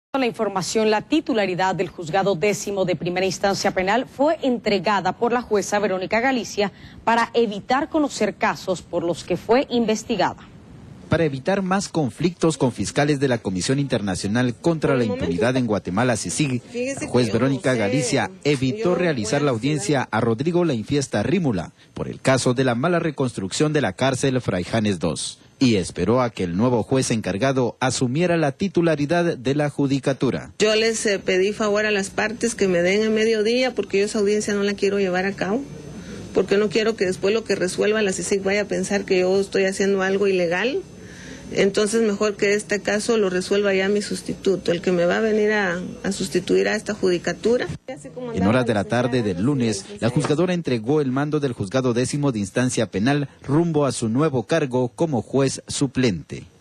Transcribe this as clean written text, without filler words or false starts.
La información, la titularidad del Juzgado Décimo de Primera Instancia Penal fue entregada por la jueza Verónica Galicia para evitar conocer casos por los que fue investigada. Para evitar más conflictos con fiscales de la Comisión Internacional contra la Impunidad en Guatemala, CICIG, la juez Verónica Galicia evitó realizar la audiencia a Rodrigo La Infiesta Rímula por el caso de la mala reconstrucción de la cárcel Fray Janes II y esperó a que el nuevo juez encargado asumiera la titularidad de la judicatura. Yo les pedí favor a las partes que me den a mediodía porque yo esa audiencia no la quiero llevar a cabo, porque no quiero que después lo que resuelva la CICIG vaya a pensar que yo estoy haciendo algo ilegal. Entonces mejor que este caso lo resuelva ya mi sustituto, el que me va a venir a sustituir a esta judicatura. En horas de la tarde del lunes, la juzgadora entregó el mando del Juzgado Décimo de Instancia Penal rumbo a su nuevo cargo como juez suplente.